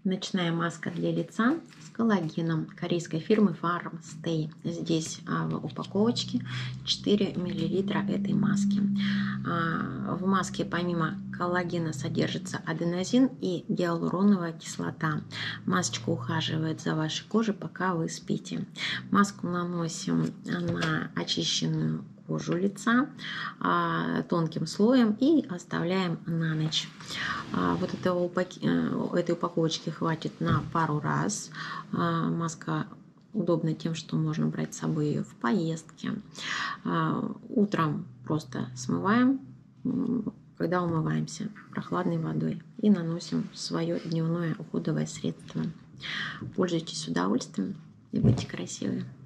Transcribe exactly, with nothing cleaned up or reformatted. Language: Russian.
Ночная маска для лица с коллагеном корейской фирмы Farmstay. Здесь а, в упаковочке четыре миллилитра этой маски. А, в маске помимо коллагена содержится аденозин и гиалуроновая кислота. Масочка ухаживает за вашей кожей, пока вы спите. Маску наносим на очищенную кожу лица а, тонким слоем и оставляем на ночь. А, вот этого упаки... этой упаковочки хватит на пару раз. А, маска удобна тем, что можно брать с собой ее в поездке. А, утром просто смываем, когда умываемся прохладной водой, и наносим свое дневное уходовое средство. Пользуйтесь с удовольствием и будьте красивые.